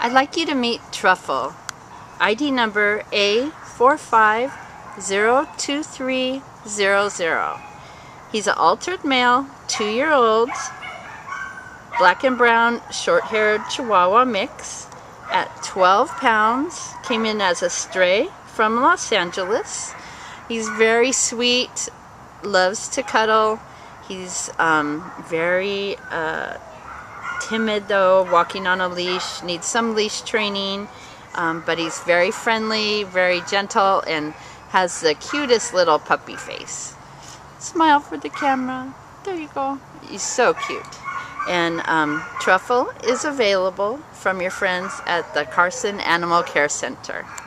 I'd like you to meet Truffle, ID number A4502300. He's an altered male, 2-year-old, black and brown, short-haired Chihuahua mix at 12 pounds. Came in as a stray from Los Angeles. He's very sweet, loves to cuddle. He's very timid though, walking on a leash, needs some leash training, but he's very friendly, very gentle, and has the cutest little puppy face. Smile for the camera. There you go. He's so cute. And Truffle is available from your friends at the Carson Animal Care Center.